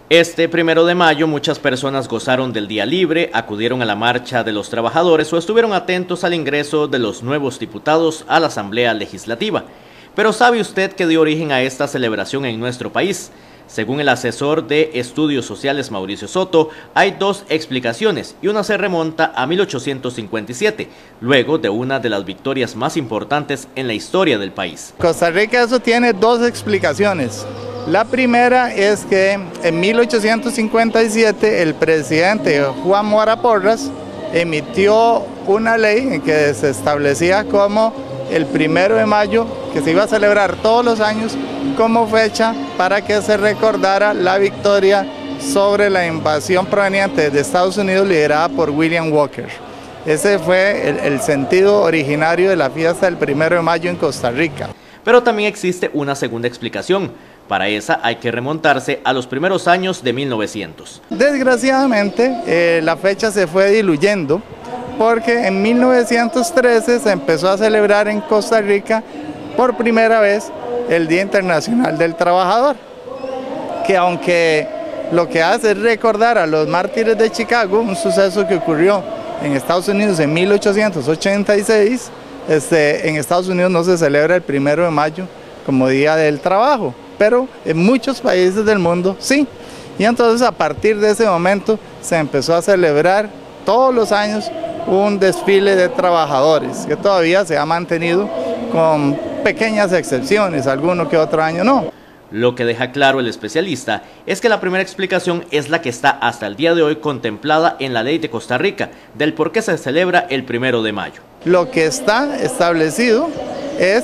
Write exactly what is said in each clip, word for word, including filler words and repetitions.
Este primero de mayo muchas personas gozaron del día libre, acudieron a la marcha de los trabajadores o estuvieron atentos al ingreso de los nuevos diputados a la Asamblea Legislativa. Pero ¿sabe usted qué dio origen a esta celebración en nuestro país? Según el asesor de Estudios Sociales Mauricio Soto, hay dos explicaciones y una se remonta a mil ochocientos cincuenta y siete, luego de una de las victorias más importantes en la historia del país. Costa Rica eso tiene dos explicaciones. La primera es que en mil ochocientos cincuenta y siete el presidente Juan Mora Porras emitió una ley en que se establecía como el primero de mayo, que se iba a celebrar todos los años, como fecha para que se recordara la victoria sobre la invasión proveniente de Estados Unidos liderada por William Walker. Ese fue el, el sentido originario de la fiesta del primero de mayo en Costa Rica. Pero también existe una segunda explicación. Para esa hay que remontarse a los primeros años de mil novecientos. Desgraciadamente, eh, la fecha se fue diluyendo porque en mil novecientos trece se empezó a celebrar en Costa Rica por primera vez el Día Internacional del Trabajador, que aunque lo que hace es recordar a los mártires de Chicago, un suceso que ocurrió en Estados Unidos en mil ochocientos ochenta y seis, este, en Estados Unidos no se celebra el primero de mayo como Día del Trabajo, pero en muchos países del mundo sí. Y entonces a partir de ese momento se empezó a celebrar todos los años un desfile de trabajadores que todavía se ha mantenido con pequeñas excepciones, alguno que otro año no. Lo que deja claro el especialista es que la primera explicación es la que está hasta el día de hoy contemplada en la ley de Costa Rica, del por qué se celebra el primero de mayo. Lo que está establecido es,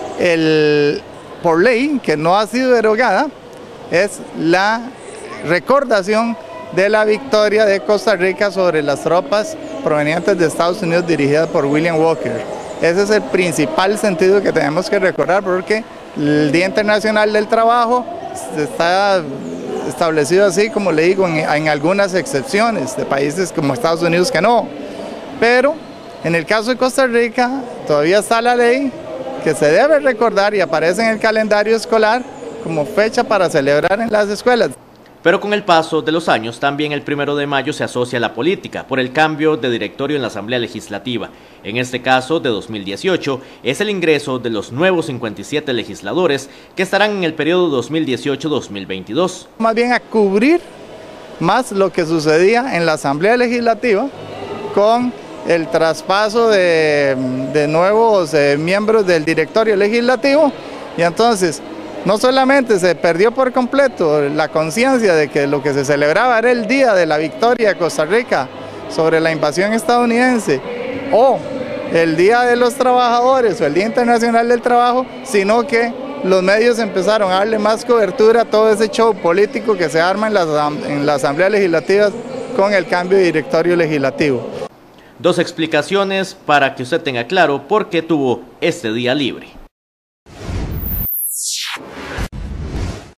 el, por ley, que no ha sido derogada, es la recordación de la victoria de Costa Rica sobre las tropas provenientes de Estados Unidos dirigidas por William Walker. Ese es el principal sentido que tenemos que recordar, porque el Día Internacional del Trabajo está establecido así, como le digo, en, en algunas excepciones de países como Estados Unidos que no. Pero en el caso de Costa Rica todavía está la ley que se debe recordar y aparece en el calendario escolar como fecha para celebrar en las escuelas. Pero con el paso de los años también el primero de mayo se asocia a la política por el cambio de directorio en la Asamblea Legislativa. En este caso de dos mil dieciocho es el ingreso de los nuevos cincuenta y siete legisladores que estarán en el periodo dos mil dieciocho a dos mil veintidós. Más bien a cubrir más lo que sucedía en la Asamblea Legislativa con el traspaso de, de nuevos eh, miembros del directorio legislativo, y entonces no solamente se perdió por completo la conciencia de que lo que se celebraba era el día de la victoria de Costa Rica sobre la invasión estadounidense o el Día de los Trabajadores o el Día Internacional del Trabajo, sino que los medios empezaron a darle más cobertura a todo ese show político que se arma en las, en la Asamblea Legislativa con el cambio de directorio legislativo. Dos explicaciones para que usted tenga claro por qué tuvo este día libre.